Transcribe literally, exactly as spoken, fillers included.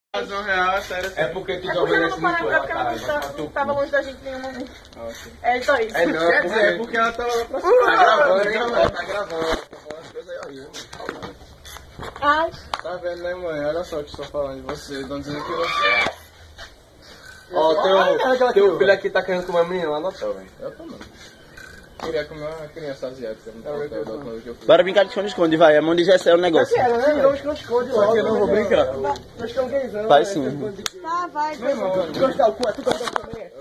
Um real, sério. É porque tu É já porque ela obedece não muito parou, é ela, porque ela caralho. não Vai tá- tava longe da gente em nenhum momento. É só isso. É não, Quer é dizer, é porque... porque ela tava lá pra Tá cima. gravando, hein, galera? Tá gravando. Tá falando as coisas aí horríveis. Ai. Tá vendo, né, mãe? Olha só o que estou falando de você. Estão dizendo que você é. Ó, teu, teu filho aqui tá querendo comer menino lá no hotel, velho. Eu também. Queria comer uma criança asiática no hotel da última vez que eu fui. Bora brincar de esconde-esconde, vai. A mão de Gessé é o negócio. Tirou os esconde-esconde logo. Eu não vou brincar. Nós estamos gaysando. Vai sim. Tá, vai. Tu gosta de dar o cu? Tu gosta de dar o cu também?